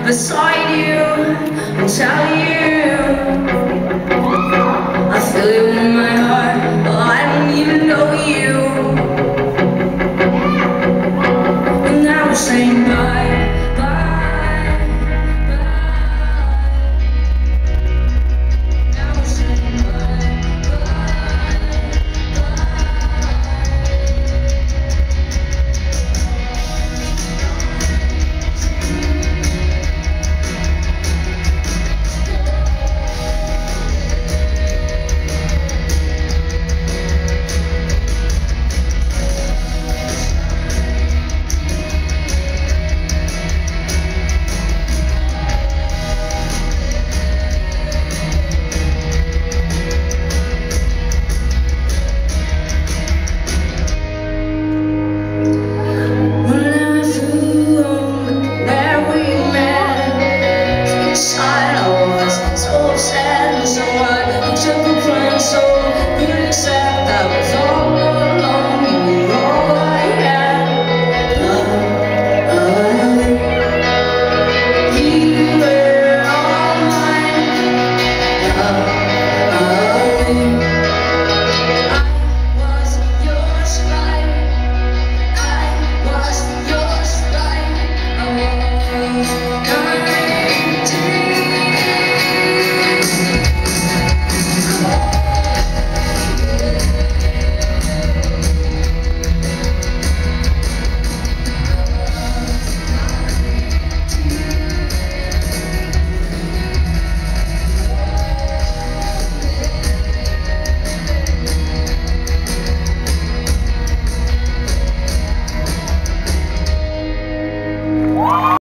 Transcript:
beside you and tell you I feel you in my heart. Well, I don't even know you, and now we're saying bye, bye, bye. Now we're saying bye, bye, so sad and so